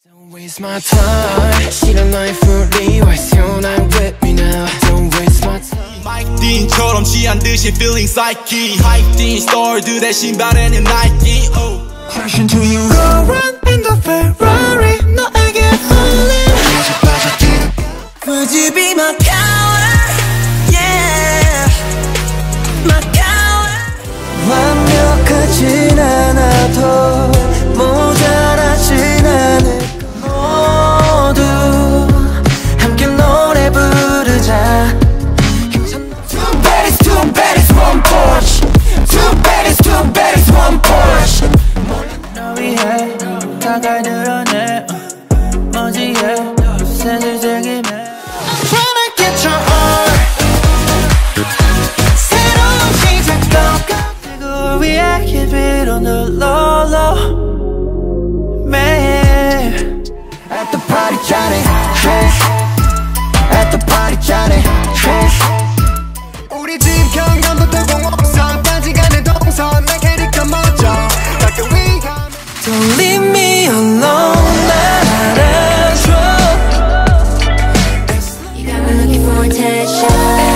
Don't waste my time. 싫은 나의 fully waste your night with me now. Don't waste my time. Mike Dean처럼 취한 듯이 feeling psyche. Hype Dean star들의 신발에는 Nike. Oh. Crash into you. Go run in the Ferrari. 너에게 falling. Would you be my coward? Yeah, my coward. 완벽하진 않아도 모자라진 않을 모두 함께 노래 부르자. Two baddies, two baddies, one Porsche. Two baddies, two baddies, one Porsche. 너 위해 가까이 늘어내 먼지에 새들 새김에 I'm tryna get your heart. 새로운 시작 그걸 위해 keep it on the low low 매일 At the party Johnny At the party Johnny 우리 집 경남부터 공원까지 가는 동선 내 캐릭터 먼저 가끔 위험 Don't leave me alone 나라줘 You got me looking for attention.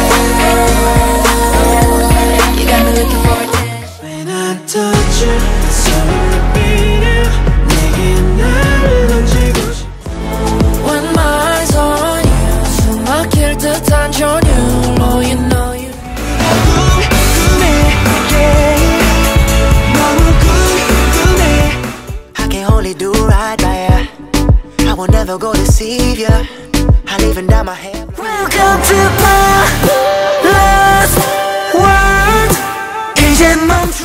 You got me looking for attention. When I touch you 손을 빌려 내게 나를 던지고 싶어 When my eyes on you, 숨 막힐 듯한 전율. Oh, you know you. Only do right by ya. I will never go deceive ya. I'll even dye my hair. Welcome to my last world. 이제 멈춰.